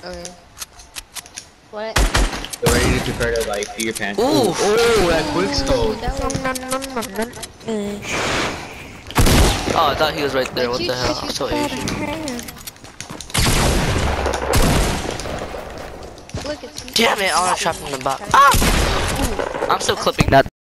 Okay. What? Get ready to prepare to like do your pants. Ooh. Oh, that quick scope. That was... Oh, I thought he was right there. Like, What the hell? I'm so Asian. Look, it's... Damn it! I want to trap him in the back. Ah! I'm still clipping that.